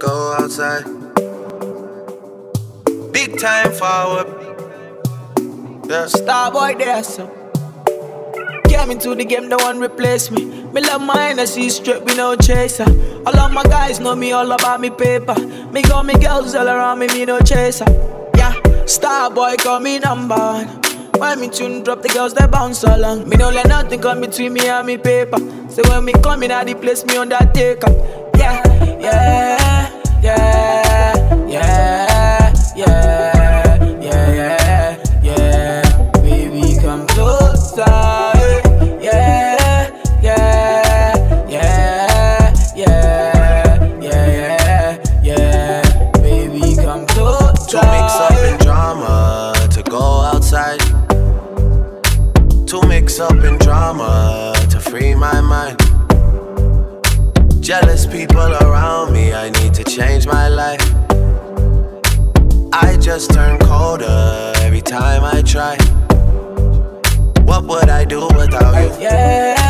go outside. Big time forward. Yeah. Starboy there, so came into the game, no one replace me. Me love mine, I see straight, we no chaser. All of my guys know me all about me paper. Me got me girls all around me, me no chaser. Yeah, Starboy call me number one. When me tune drop, the girls they bounce along. Me don't let nothing come between me and me paper. So when me come in at the place, me undertaker. Yeah, yeah, yeah, yeah, yeah, yeah, yeah. Baby, come closer. Yeah, yeah, yeah, yeah, yeah, yeah. Baby, come closer. To mix up in drama, to go outside. To mix up in drama, to free my mind. Jealous people around me, I need to change my life. I just turn colder every time I try. What would I do without you? Yeah.